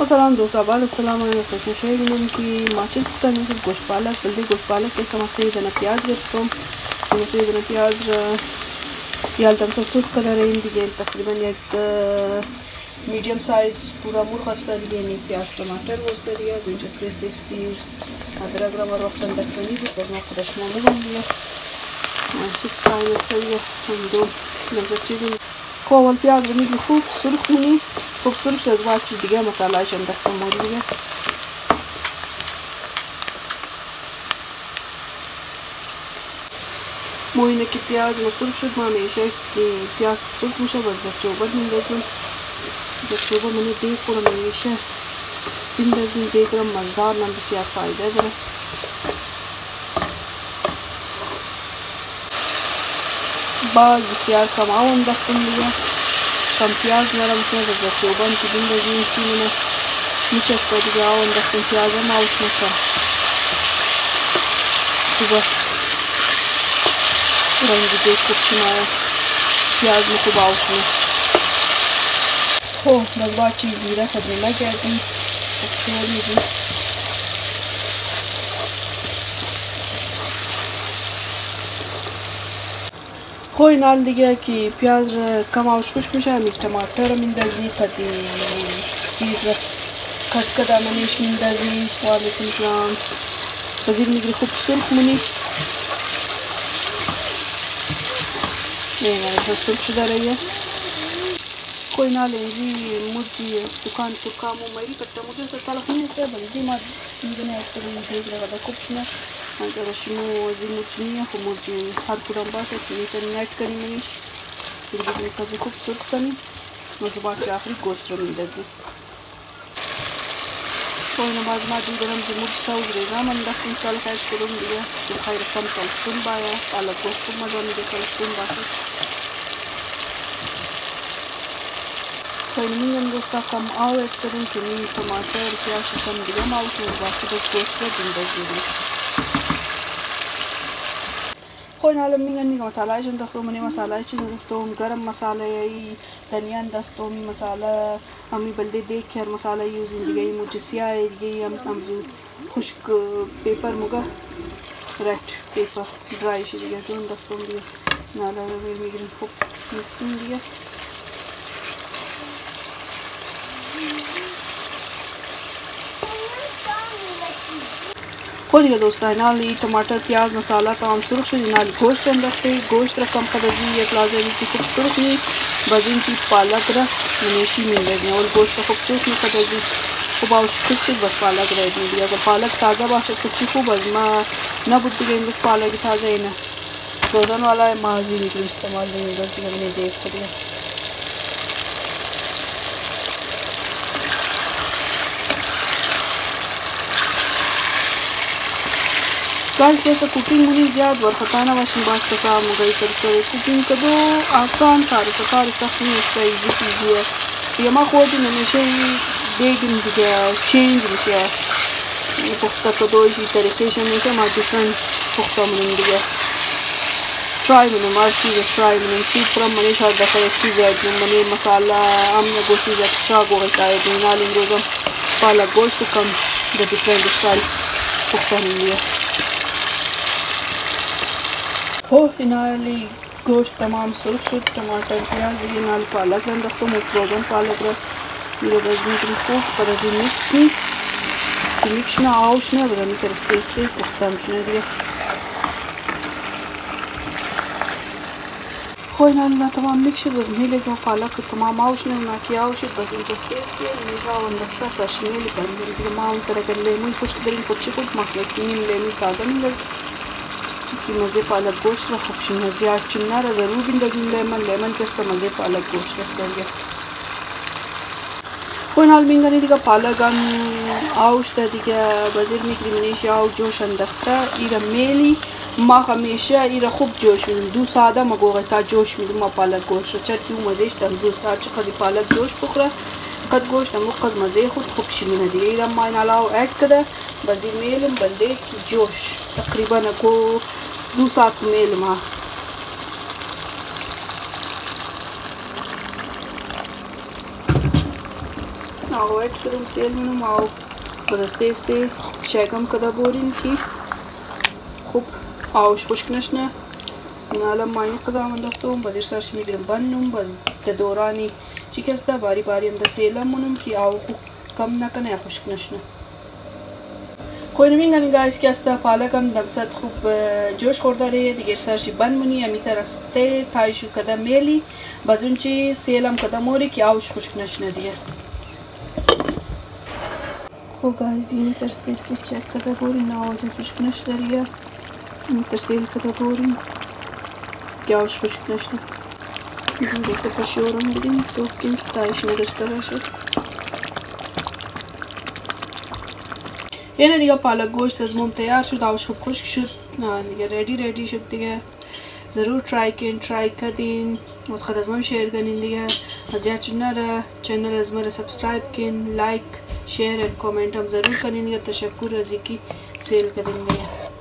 سلام دوستان، بعد السلام علیکم. خوشحال می‌شم که ماچ تنظیم گوشت پالک بلده گوشت پالک که سمسه دنا پیاز گرفتم. سمسه دنا پیاز یالتم سرخ کلر این دیگه تقریبا یک میڈیم سایز پورا مرغ است دیگه. این پیاز ټماټر وست دیگه زنجسته استیسیر ادرک را ورفتن دکنی بود باز ما خودش مامون دیگه سوپ کامل دیگه هم دو نظر چیزی خو اول پیاز رو میگی خوب سرخ کنی. خوب سرخ شد بعد چیز دیگه مساله اش انداختم دیگه. ما اینه که پیاز سرخ شد ما همیشه پیاز سرخ میشه باز زرچوبه میندازم. زرچوبه من دیگ کنم همیشه بندازیم. دیگ رو مزدار من بسیار فایده داره. باز بسیار کم آب انداختم دیگه. کم پیاز نرم کنه باز زرچوبه که بندازیم سیمونه میچسبه دیگه. آب انداختم پیاز هم آوش نکن خوبه رنگی دیگ خوب شماره پیاز می خوب آوش نکن. خب باز با چی زیره خدمه گردیم اکتور میدیم. خب این حال دیگه که پیاز کم آوش خوش میشه همی ٹماٹر رو میندازی کدی سیر کد کد منیش میندازی. و علیکم السلام. بازیر میگیری خوب سرخ منی این سرخ شده رایه. خب این حال اینجی مرجی دکان ترکامو مری پتا مجھے سے طرف نہیں ہے بلدی ما دیگه اکترین دیگ لگه خوب شنه انجا شنو زی مرچنیه خب مرچی هر کدام باشه که میتونی نایت کنی منیش دیگه کدی خوب سرخ کنی نوزو باچه آخری گوشت رو میدازی. خب اینو باز ما دیدنم زی مرچ سوز ریزا من دختیم سال خیش کدوم دیگه که خیر کم سالستون باید حالا گوشت خوب مزا میده سالستون باشه. خیلی میگم دوستا کم آب اکترین که می ٹماٹر پیاز کم دیگه ما آوشون باشه باز گوشت رو بندازیم. خب این حالا میگم مساله ایش انداختم. من مساله ایش انداختم گرم مساله ای دنیا انداختم مساله همی بلده دیگ کر مساله یوزیم دیگه. این موچه سیاه دیگه هم خشک پیپر مگه رد پیپر درایش دیگه زون انداختم دیگه. حالا میگیریم خوب میکسیم دیگه. خب دیگه دوستا این حال ٹماٹر پیاز مساله تمام سرخ شد. این حال گوشت انداخته. گوشت را کم قدرزی یک لازمی که خوب سرخ نی باز این که پالک را منیشی میندازیم. اول گوشت را خوب سرخ نی قدرزی خوب آوش کشید باز پالک را ادیم دیگه. اگر پالک تازه باشه کچی خوب از ما نبود دیگه این پالک تازه اینه روزن والا مازی میگیریم استعمال میگیریم دیگه. من دیگ دیگه باز جیسا کوکنگ منی زیاد ورخطانه باشیم باز کسا مگئی طریقه کوکنگ کدو آسان کاری کاری سخت نیست ایزی چیزیه دیگه. ما خودیم همیشه دیگیم دیگه چینج میشه پخته کدوش این طریقهش همیشه ما دیفرنت پخته منیم دیگه. ترای منیم هر چیز ترای منیم. سوپ را منیش هر دفعه یک چیز ایدیم منی مساله امن گوشتی اکسترا گوشت ایدیم. این حال امروزم پالک گوشت کم ده دیفرنت استایل پخته منیم دیگه. خب این حالی گوشت تمام سرخ شد. ٹماٹر پیاز دیگه این حال پالک را انداختم و فروزن پالک را میره باز میکنیم خوب برای میکس نی که میکس نه آوش نه برای میتر استیسته پخته میشنه دیگه. خب این حال تمام میکس شد باز میله که پالک تمام آوش نه ناکی آوش شد باز اینجا استیسته میره و انداخته ساشمیلی کنیم دیگه. ما اون طرح اگر لیمون خشک داریم خودچی خود ما یکنیم لیمون تازه میگرد که مزه پالک گوشت و خوب شیم. زیاد چون نره ضرور بندازیم لیمون کسته مزه پالک گوشت است دیگه. خب این حال میگنی دیگه پالک هم آوش ده دیگه بازیر میگیریم نیش آو جوش انداخته ایره میلی ما همیشه ایره خوب جوش میدیم. دو ساعته ما گوغه تا جوش میدیم ما پالک گوشت چه که اون مزهش دم دو ساعت چقدر پالک جوش بخوره قد گوشت هم قد مزه خود خوب شمینه دیگه. ایره ما این حال آو اد کده بازیر میلیم بلده جوش تقریبا اکو 2 ساعت میل ما. آو اد کردم سیل منم آو بدسته استه چکم کدا بورین کی خوب آوش خشک نشنه الان ماین قضا انداختم بازیر سرش میگیرم بنم باز در دورانی چی کسته باری باری هم در سیلم منم که آو خوب کم نکنه یا خشک نشنه خوینمین گنی گایز که استه پالکم دمسد خوب جوش خورده ره دیگر سرشی بند منی همی ترسته تایشو کده میلی بازون چی سیلم کده موری که آوش خشک نشنه دیگه خب گایز این ترسته استه چک کده بورین آوازی خشک نشده ریه این ترسیل کده بورین که آوش خشک نشنه دیگه پشیورم بدیم تو که تایش نداشته باشه اینه دیگه پالک گوشت از مام تیار شد آوش خوب خشک شد دیگه ریدی شد دیگه ضرور ترای کردین از خود از من شیر کنین دیگه از یاد نره چینل از من سبسکرایب کن لایک شیر و کامنت هم ضرور کنین دیگه تشکر از اینکه سیل کردین دیگه